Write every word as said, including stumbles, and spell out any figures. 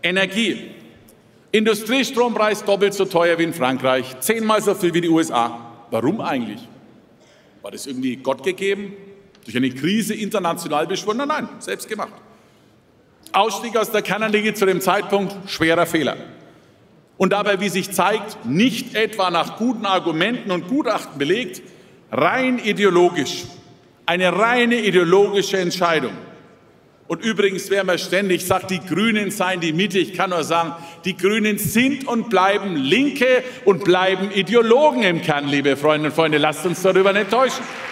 Energie. Industriestrompreis doppelt so teuer wie in Frankreich, zehnmal so viel wie die U S A. Warum eigentlich? War das irgendwie Gott gegeben? Durch eine Krise international beschworen? Nein, selbst gemacht. Ausstieg aus der Kernenergie zu dem Zeitpunkt, schwerer Fehler. Und dabei, wie sich zeigt, nicht etwa nach guten Argumenten und Gutachten belegt, rein ideologisch. Eine reine ideologische Entscheidung. Und übrigens, wer mir ständig sagt, die Grünen seien die Mitte, ich kann nur sagen, die Grünen sind und bleiben Linke und bleiben Ideologen im Kern, liebe Freundinnen und Freunde. Lasst uns darüber nicht täuschen.